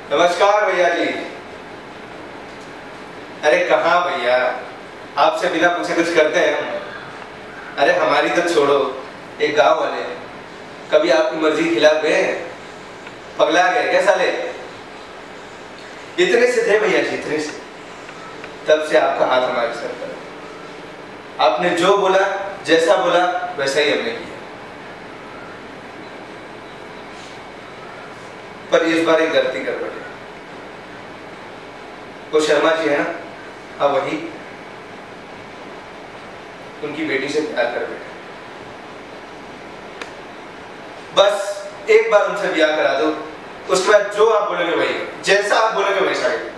नमस्कार भैया जी। अरे कहाँ भैया, आपसे बिना पूछे कुछ करते हैं हम? अरे हमारी तो छोड़ो, एक गांव वाले कभी आपकी मर्जी के खिलाफ गए? पगला गए क्या साले? इतने से थे भैया जी, इतने से। तब से आपका हाथ हमारे सर पर है। आपने जो बोला, जैसा बोला वैसा ही हमने किया। पर इस बार एक गलती कर बैठे। वो शर्मा जी है ना, हाँ वही, उनकी बेटी से प्यार कर बैठे। बस एक बार उनसे ब्याह करा दो, उसके बाद जो आप बोलोगे वही, जैसा आप बोलोगे वैसा ही।